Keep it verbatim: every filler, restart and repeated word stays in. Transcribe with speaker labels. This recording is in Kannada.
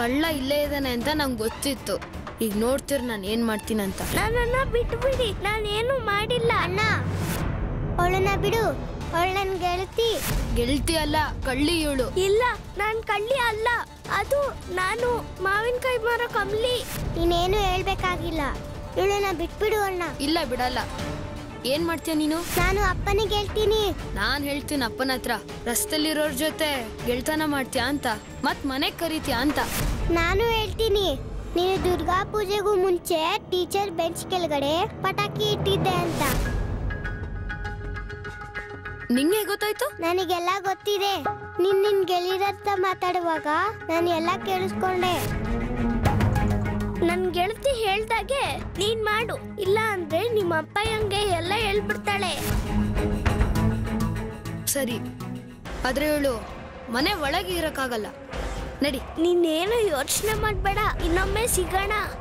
Speaker 1: ಕಳ್ಳ ಇಲ್ಲೇ ಇದ್ದಾನೆ ಅಂತ ನಂಗೆ ಗೊತ್ತಿತ್ತು. ಈಗ ನೋಡ್ತೀರ ನಾನು ಏನ್ ಮಾಡ್ತೀನಂತ.
Speaker 2: ನನ್ನನ್ನ ಬಿಟ್ಟು ಬಿಡಿ, ನಾನೇನು ಮಾಡಿಲ್ಲ. ಅಣ್ಣ ಅವಳನ್ನ ಬಿಡು, ಅವಳು ನನ್ ಗೆಳತಿ.
Speaker 1: ಗೆಳತಿ ಅಲ್ಲ, ಕಳ್ಳಿ ಇವಳು.
Speaker 2: ಇಲ್ಲ, ನಾನ್ ಕಳ್ಳಿ ಅಲ್ಲ, ಅದು ನಾನು ಮಾವಿನಕಾಯಿ ಮಾರೋ ಕಮ್ಲಿ. ನೀನೇನು ಹೇಳ್ಬೇಕಾಗಿಲ್ಲ, ಇವಳನ್ನ ಬಿಟ್ಬಿಡು ಅಣ್ಣ.
Speaker 1: ಇಲ್ಲ ಬಿಡಲ್ಲ. ಏನ್ ಮಾಡ್ತೀಯ ನೀನು?
Speaker 2: ನಾನು ಅಪ್ಪನಿಗೆ ಹೇಳ್ತೀನಿ.
Speaker 1: ನಾನ್ ಹೇಳ್ತೀನಿ ಅಪ್ಪನ ಹತ್ರ, ರಸ್ತೆಲಿರೋರ್ ಜೊತೆ ಗೆಳ್ತನ ಮಾಡ್ತೀಯ ಅಂತ, ಮತ್ ಮನೆಗ್ ಕರೀತೀಯ ಅಂತ.
Speaker 2: ನಾನು ಹೇಳ್ತೀನಿ, ನೀನು ದುರ್ಗಾ ಪೂಜೆಗೂ ಮುಂಚೆ ಟೀಚರ್ ಬೆಂಚ್ ಕೆಳಗಡೆ ಪಟಾಕಿ ಇಟ್ಟಿದ್ದೆ ಅಂತ.
Speaker 1: ನಿಂಗೆ ಗೊತ್ತಾಯ್ತು?
Speaker 2: ನನಗೆಲ್ಲ ಗೊತ್ತಿದೆ. ನಿನ್ ನಿನ್ ಗೆಳೆಯರತ್ತ ಮಾತಾಡುವಾಗ ನಾನು ಎಲ್ಲ ಕೇಳಿಸ್ಕೊಂಡೆ. ನನ್ ಗೆಳತಿ ಹೇಳ್ದಾಗೆ ನೀನ್ ಮಾಡು, ಇಲ್ಲ ಅಂದ್ರೆ ನಿಮ್ಮ ಅಪ್ಪಯ್ಯಂಗೆ ಎಲ್ಲ ಹೇಳ್ಬಿಡ್ತಾಳೆ.
Speaker 1: ಸರಿ, ಆದ್ರೆ ಇವಳು ಮನೆ ಒಳಗೆ ಇರಕ್ಕಾಗಲ್ಲ. ನಡಿ.
Speaker 2: ನೀನೇನು ಯೋಚನೆ ಮಾಡ್ಬೇಡ, ಇನ್ನೊಮ್ಮೆ ಸಿಗೋಣ.